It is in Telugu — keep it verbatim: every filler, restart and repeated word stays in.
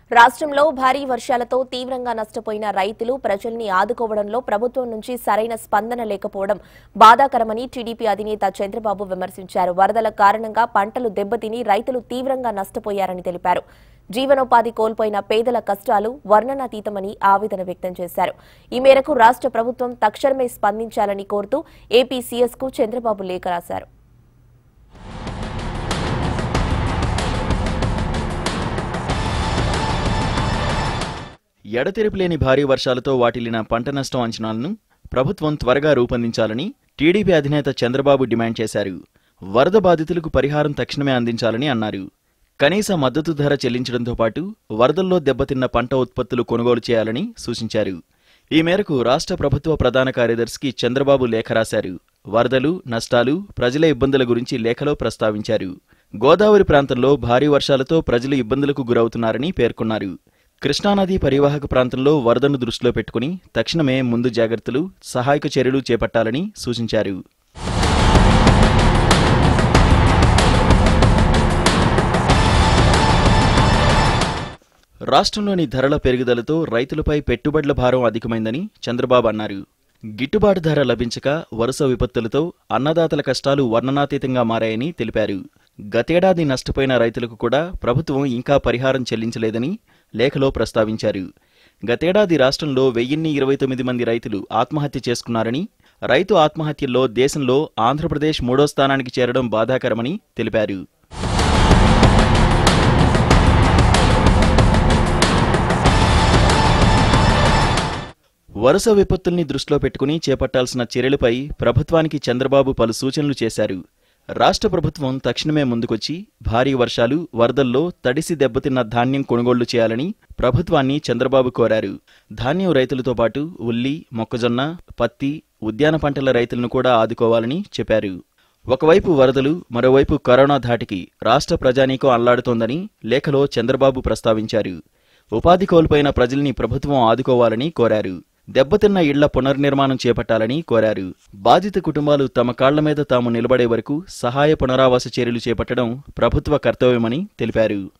రాష్ట్రంలో భారీ వర్షాలతో తీవ్రంగా నష్టపోయిన రైతులు ప్రజల్ని ఆదుకోవడంలో ప్రభుత్వం నుంచి సరైన స్పందన లేకపోవడం బాధాకరమని టీడీపీ అధినేత చంద్రబాబు విమర్శించారు. వరదల కారణంగా పంటలు దెబ్బతిని రైతులు తీవ్రంగా నష్టపోయారని తెలిపారు. జీవనోపాధి కోల్పోయిన పేదల కష్టాలు వర్ణనాతీతమని ఆవేదన వ్యక్తం చేశారు. ఈ మేరకు రాష్ట్ర ప్రభుత్వం తక్షణమే స్పందించాలని కోరుతూ ఏపీ సీఎస్ కు చంద్రబాబు లేఖ రాశారు. ఎడతెరిపిలేని భారీ వర్షాలతో వాటిల్లిన పంట నష్టం అంచనాలను ప్రభుత్వం త్వరగా రూపొందించాలని టీడీపీ అధినేత చంద్రబాబు డిమాండ్ చేశారు. వరద బాధితులకు పరిహారం తక్షణమే అందించాలని అన్నారు. కనీస మద్దతు ధర చెల్లించడంతో పాటు వరదల్లో దెబ్బతిన్న పంట ఉత్పత్తులు కొనుగోలు చేయాలని సూచించారు. ఈ మేరకు రాష్ట్ర ప్రభుత్వ ప్రధాన కార్యదర్శికి చంద్రబాబు లేఖ రాశారు. వరదలు, నష్టాలు, ప్రజల ఇబ్బందుల గురించి లేఖలో ప్రస్తావించారు. గోదావరి ప్రాంతంలో భారీ వర్షాలతో ప్రజలు ఇబ్బందులకు గురవుతున్నారని పేర్కొన్నారు. కృష్ణానది పరివాహక ప్రాంతంలో వరదను దృష్టిలో పెట్టుకుని తక్షణమే ముందు జాగ్రత్తలు, సహాయక చర్యలు చేపట్టాలని సూచించారు. రాష్ట్రంలోని ధరల పెరుగుదలతో రైతులపై పెట్టుబడుల భారం అధికమైందని చంద్రబాబు అన్నారు. గిట్టుబాటు ధర లభించక వరుస విపత్తులతో అన్నదాతల కష్టాలు వర్ణనాతీతంగా మారాయని తెలిపారు. గతేడాది నష్టపోయిన రైతులకు కూడా ప్రభుత్వం ఇంకా పరిహారం చెల్లించలేదని లేఖలో ప్రస్తావించారు. గతేడాది రాష్ట్రంలో వెయ్యిన్ని ఇరవై తొమ్మిది మంది రైతులు ఆత్మహత్య చేసుకున్నారని, రైతు ఆత్మహత్యల్లో దేశంలో ఆంధ్రప్రదేశ్ మూడో స్థానానికి చేరడం బాధాకరమని తెలిపారు. వరుస విపత్తుల్ని దృష్టిలో పెట్టుకుని చేపట్టాల్సిన చర్యలపై ప్రభుత్వానికి చంద్రబాబు పలు సూచనలు చేశారు. రాష్ట్ర ప్రభుత్వం తక్షణమే ముందుకొచ్చి భారీ వర్షాలు, వరదల్లో తడిసి దెబ్బతిన్న ధాన్యం కొనుగోళ్లు చేయాలని ప్రభుత్వాన్ని చంద్రబాబు కోరారు. ధాన్యం రైతులతో పాటు ఉల్లి, మొక్కజొన్న, పత్తి, ఉద్యాన పంటల రైతులను కూడా ఆదుకోవాలని చెప్పారు. ఒకవైపు వరదలు, మరోవైపు కరోనా ధాటికి రాష్ట్ర ప్రజానీకం అల్లాడుతోందని లేఖలో చంద్రబాబు ప్రస్తావించారు. ఉపాధి కోల్పోయిన ప్రజల్ని ప్రభుత్వం ఆదుకోవాలని కోరారు. దెబ్బతిన్న ఇళ్ల పునర్నిర్మాణం చేపట్టాలని కోరారు. బాధిత కుటుంబాలు తమ కాళ్ల మీద తాము నిలబడే వరకు సహాయ పునరావాస చర్యలు చేపట్టడం ప్రభుత్వ కర్తవ్యమని తెలిపారు.